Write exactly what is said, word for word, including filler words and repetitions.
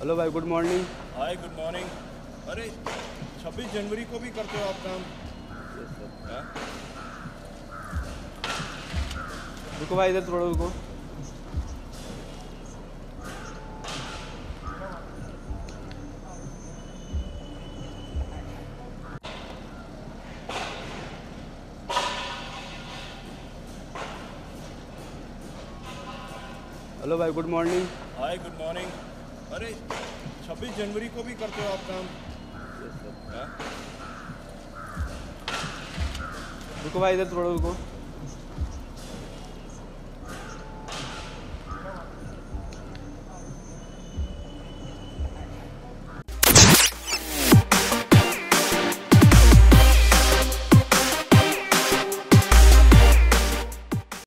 Hello भाई, good morning. Hi, good morning. अरे छब्बीस जनवरी को भी करते हो आप काम? Yes sir. हाँ? रुको भाई, इधर थोड़ा रुको। हेलो भाई, good morning. Hi, good morning. अरे छब्बीस जनवरी को भी करते हो आप काम? Yes sir. हाँ? रुको भाई, इधर थोड़ा रुको।